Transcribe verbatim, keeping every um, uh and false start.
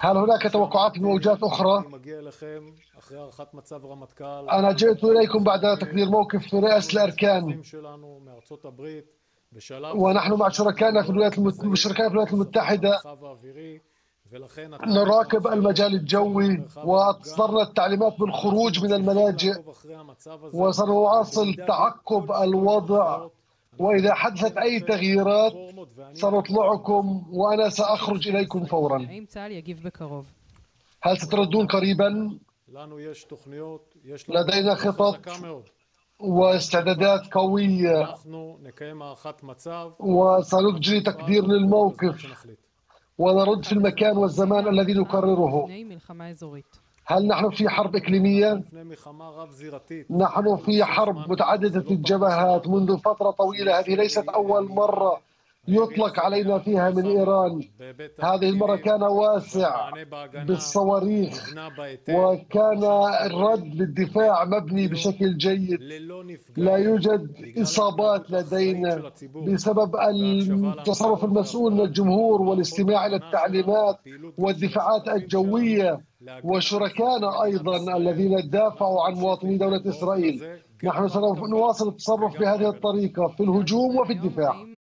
هل هناك توقعات لموجات أخرى؟ أنا جئت إليكم بعد تقدير موقف في رئاسة الأركان، ونحن مع شركائنا في الولايات المت... شركائنا في الولايات المتحدة نراقب المجال الجوي، وأصدرنا التعليمات بالخروج من الملاجئ، وسنواصل تعقب الوضع، وإذا حدثت أي تغييرات سنطلعكم وأنا سأخرج إليكم فورا. هل ستردون قريبا؟ لدينا خطط واستعدادات قوية، وسنجري تقدير للموقف ونرد في المكان والزمان الذي نقرره. هل نحن في حرب إقليمية؟ نحن في حرب متعددة الجبهات منذ فترة طويلة. هذه ليست أول مرة يطلق علينا فيها من إيران. هذه المرة كان واسع بالصواريخ، وكان الرد للدفاع مبني بشكل جيد. لا يوجد إصابات لدينا بسبب التصرف المسؤول من الجمهور والاستماع إلى التعليمات والدفاعات الجوية، وشركائنا أيضا الذين دافعوا عن مواطني دولة إسرائيل. نحن سنواصل التصرف بهذه الطريقة في الهجوم وفي الدفاع.